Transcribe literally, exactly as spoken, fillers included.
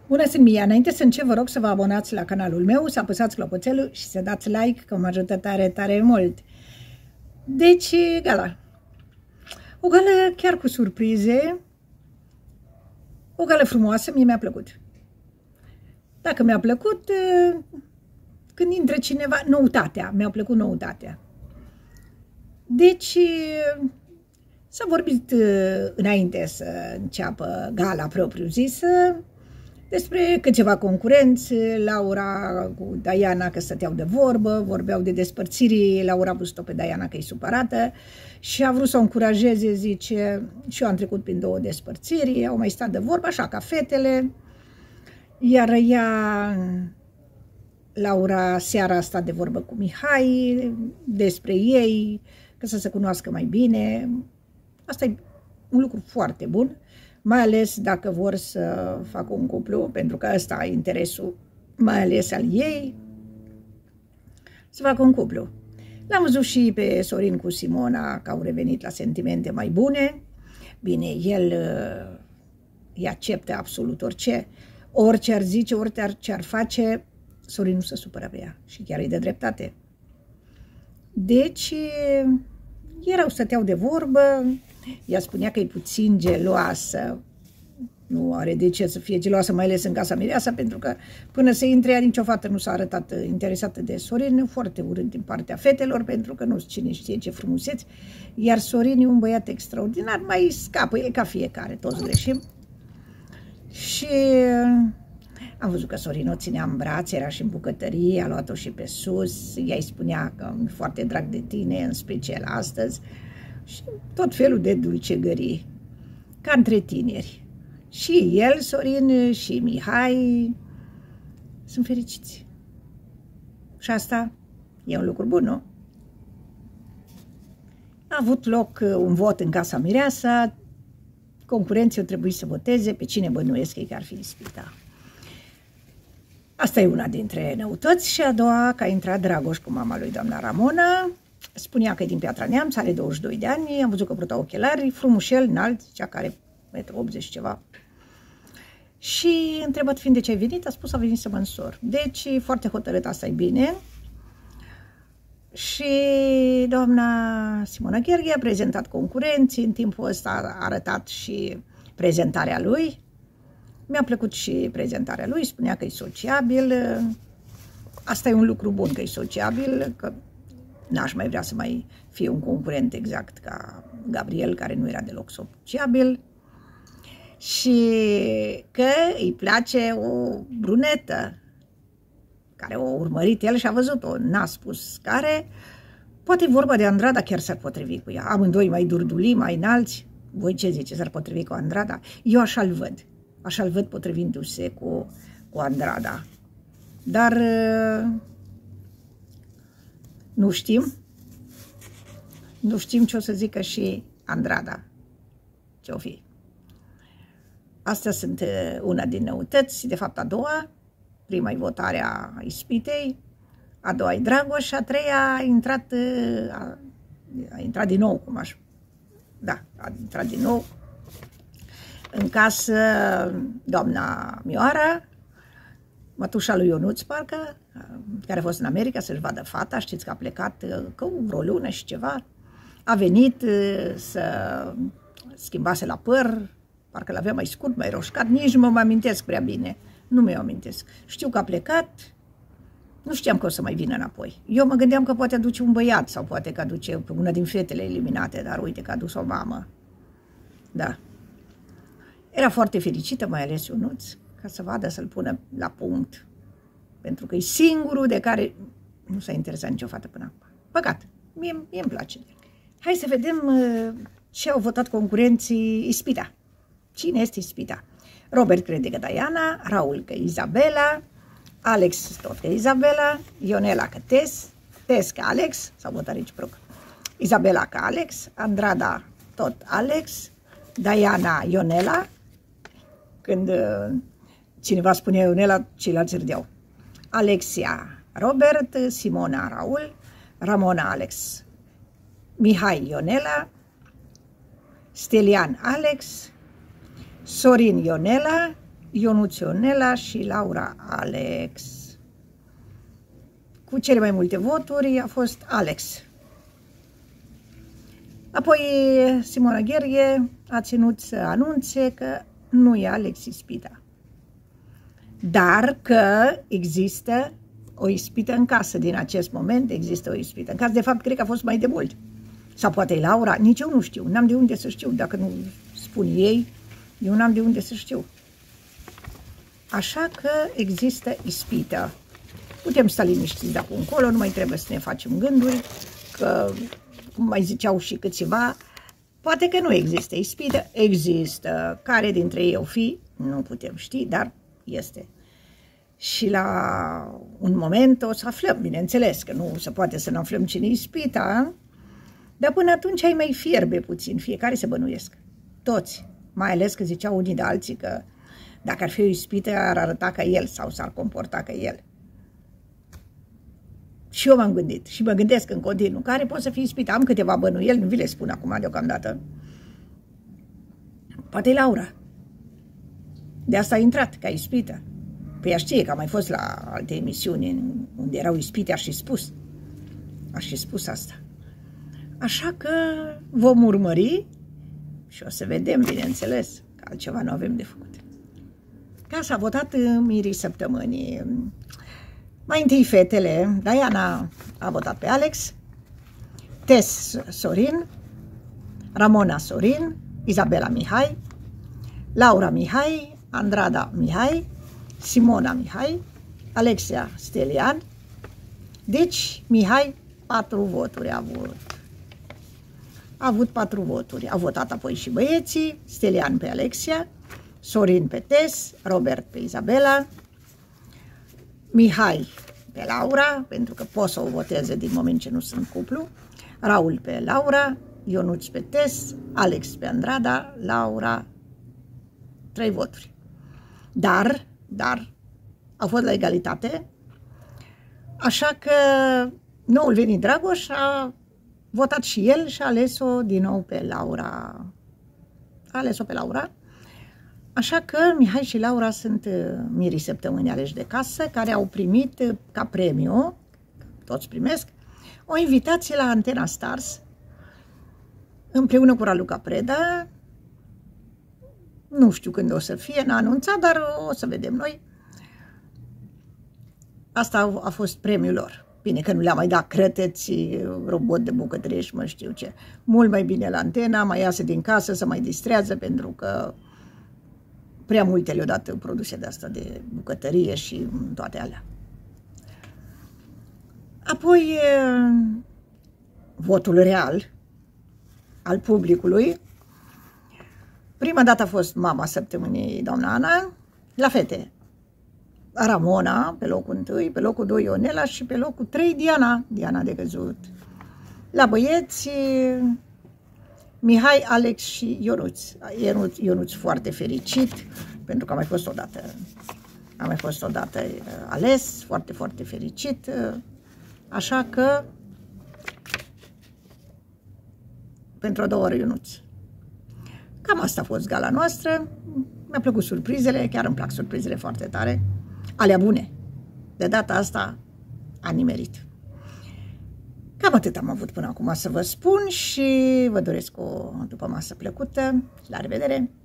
Bună, sunt Mia. Înainte să încep, vă rog să vă abonați la canalul meu, să apăsați clopoțelul și să dați like, că mă ajută tare, tare mult. Deci, gala. O gală chiar cu surprize. O gală frumoasă, mie mi-a plăcut. Dacă mi-a plăcut, când intră cineva, noutatea, mi-a plăcut noutatea. Deci, s-a vorbit înainte să înceapă gala propriu-zisă despre câțiva concurenți, Laura cu Diana că stăteau de vorbă, vorbeau de despărțiri, Laura a văzut-o pe Diana că e supărată și a vrut să o încurajeze, zice, și eu am trecut prin două despărțiri, au mai stat de vorbă, așa ca fetele, iar ea, Laura, seara a stat de vorbă cu Mihai despre ei, că să se cunoască mai bine. Asta e un lucru foarte bun, mai ales dacă vor să facă un cuplu, pentru că ăsta e interesul, mai ales al ei, să facă un cuplu. L-am văzut și pe Sorin cu Simona, că au revenit la sentimente mai bune. Bine, el uh, îi acceptă absolut orice, orice ar zice, orice ar face, Sorin nu se supără pe ea și chiar e de dreptate. Deci, erau, stăteau de vorbă, ea spunea că e puțin geloasă, nu are de ce să fie geloasă, mai ales în casa mireasa, pentru că până să intre ea, nicio fată nu s-a arătat interesată de Sorin, foarte urât din partea fetelor, pentru că nu cine știe ce frumuseți, iar Sorin e un băiat extraordinar, mai scapă, e ca fiecare, toți greșim. Și am văzut că Sorin o ținea în brațe, era și în bucătărie, a luat-o și pe sus, ea îi spunea că e foarte drag de tine, în special astăzi, și tot felul de dulcegării, ca între tineri. Și el, Sorin, și Mihai sunt fericiți. Și asta e un lucru bun, nu? A avut loc un vot în casa mireasa, concurenții au trebuit să voteze pe cine bănuiesc ei că ar fi ispita. Asta e una dintre noutăți și a doua, că a intrat Dragoș cu mama lui doamna Ramona. Spunea că e din Piatra Neamț, are douăzeci și doi de ani, am văzut că purta ochelari, frumușel, înalt, cea care are unu virgulă optzeci ceva. Și întrebat fiind de ce ai venit, a spus a venit să mă însor. Deci, foarte hotărât, asta e bine. Și doamna Simona Gheorghe a prezentat concurenții, în timpul ăsta a arătat și prezentarea lui. Mi-a plăcut și prezentarea lui, spunea că e sociabil. Asta e un lucru bun, că e sociabil, că n-aș mai vrea să mai fie un concurent exact ca Gabriel, care nu era deloc sociabil. Și că îi place o brunetă, care o urmărit el și a văzut-o, n-a spus care. Poate e vorba de Andrada, chiar s-ar potrivi cu ea. Amândoi mai durduli, mai înalți. Voi ce ziceți, s-ar potrivi cu Andrada? Eu așa-l văd. Așa-l văd potrivindu-se cu, cu Andrada. Dar nu știm. Nu știm ce o să zică și Andrada. Ce-o fi. Astea sunt una din noutăți, de fapt a doua. Prima e votarea ispitei, a doua e Dragoș și a treia a intrat, a, a intrat din nou, cum aș... Da, a intrat din nou în casă doamna Mioara, mătușa lui Ionuț, parcă, care a fost în America să-și vadă fata, știți că a plecat că vreo lună și ceva, a venit să schimbase la păr, parcă l-avea mai scurt, mai roșcat, nici nu mă amintesc prea bine, nu mi-o amintesc. Știu că a plecat, nu știam că o să mai vină înapoi. Eu mă gândeam că poate aduce un băiat sau poate că aduce una din fetele eliminate, dar uite că a adus o mamă. Da. Era foarte fericită, mai ales Ionuț, ca să vadă, să-l pună la punct. Pentru că e singurul de care nu s-a interesat nicio fată până acum. Păcat, mie, mie îmi place. Hai să vedem ce au votat concurenții ispita. Cine este ispita? Robert crede că Diana, Raul că Izabela, Alex tot că Izabela, Ionela că Tess, Tess că Alex, s-au votat reciproc, Izabela că Alex, Andrada tot Alex, Diana Ionela, când uh, cineva spunea Ionela, ceilalți râdeau, Alexia Robert, Simona Raul, Ramona Alex, Mihai Ionela, Stelian Alex, Sorin Ionela, Ionuț Ionela și Laura Alex. Cu cele mai multe voturi a fost Alex. Apoi Simona Gherghe a ținut să anunțe că nu e Alex ispita, dar că există o ispită în casă. Din acest moment există o ispită în casă. De fapt, cred că a fost mai de mult. Sau poate e Laura, nici eu nu știu. N-am de unde să știu. Dacă nu spun ei, eu n-am de unde să știu. Așa că există ispită. Putem sta liniștiți de acum încolo, nu mai trebuie să ne facem gânduri, că, cum mai ziceau și câțiva, poate că nu există ispită, există. Care dintre ei o fi, nu putem ști, dar este. Și la un moment o să aflăm, bineînțeles, că nu se poate să ne aflăm cine ispita, dar până atunci ai mai fierbe puțin, fiecare se bănuiesc. Toți, mai ales că ziceau unii de alții că dacă ar fi o ispită ar arăta ca el sau s-ar comporta ca el. Și eu m-am gândit și mă gândesc în continuu, care pot să fie ispită. Am câteva bănuieli, nu vi le spun acum deocamdată. Poate e Laura. De asta a intrat ca ispită. Păi ea știe că a mai fost la alte emisiuni unde erau ispite, aș fi spus. Aș fi spus asta. Așa că vom urmări și o să vedem, bineînțeles, că altceva nu avem de făcut. Ca s-a votat mirii săptămânii. Mai întâi fetele, Diana a votat pe Alex, Tess Sorin, Ramona Sorin, Isabela Mihai, Laura Mihai, Andrada Mihai, Simona Mihai, Alexia Stelian. Deci, Mihai, patru voturi a avut. A avut patru voturi. Au votat apoi și băieții, Stelian pe Alexia, Sorin pe Tess, Robert pe Isabela, Mihai pe Laura, pentru că pot să o voteze din moment ce nu sunt cuplu, Raul pe Laura, Ionuț pe Tess, Alex pe Andrada, Laura, trei voturi. Dar, dar, au fost la egalitate, așa că noul venit Dragoș a votat și el și a ales-o din nou pe Laura. A ales-o pe Laura. Așa că Mihai și Laura sunt mirii săptămânii aleși de casă, care au primit ca premiu, toți primesc, o invitație la Antena Stars, împreună cu Raluca Preda. Nu știu când o să fie, n-a anunțat, dar o să vedem noi. Asta a fost premiul lor. Bine că nu le-a mai dat crăteți, robot de bucătărie și mă știu ce. Mult mai bine la Antena, mai iasă din casă, să mai distrează, pentru că prea multe le-au dat produse de asta de bucătărie și toate alea. Apoi, votul real al publicului. Prima dată a fost mama săptămânii, doamna Ana, la fete. Ramona pe locul întâi, pe locul doi Ionela și pe locul trei Diana, Diana de căzut. La băieți, Mihai, Alex și Ionuț. Ionuț, Ionuț foarte fericit, pentru că a mai fost odată, a mai fost odată ales, foarte, foarte fericit. Așa că, pentru a doua oară Ionuț. Cam asta a fost gala noastră. Mi-a plăcut surprizele, chiar îmi plac surprizele foarte tare. Alea bune. De data asta a nimerit. Cam atât am avut până acum să vă spun și vă doresc o după masă plăcută. La revedere!